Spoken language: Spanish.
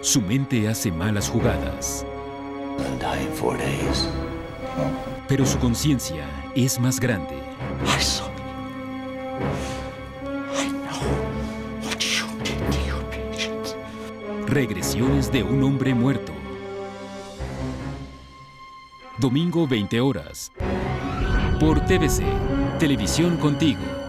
Su mente hace malas jugadas, And die in 4 days. pero su conciencia es más grande. I saw you. I know what you did to your patients. Regresiones de un hombre muerto. Domingo 20 horas. Por TVC, Televisión Contigo.